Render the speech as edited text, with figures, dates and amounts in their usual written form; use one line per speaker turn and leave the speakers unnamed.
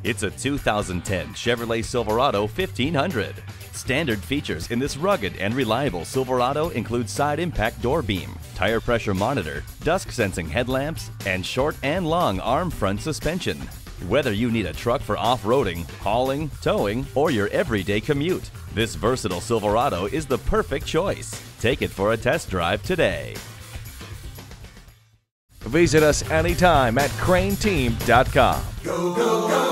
It's a 2010 Chevrolet Silverado 1500. Standard features in this rugged and reliable Silverado include side impact door beam, tire pressure monitor, dusk sensing headlamps, and short and long arm front suspension. Whether you need a truck for off-roading, hauling, towing, or your everyday commute, this versatile Silverado is the perfect choice. Take it for a test drive today.
Visit us anytime at craneteam.com.
Go, go, go.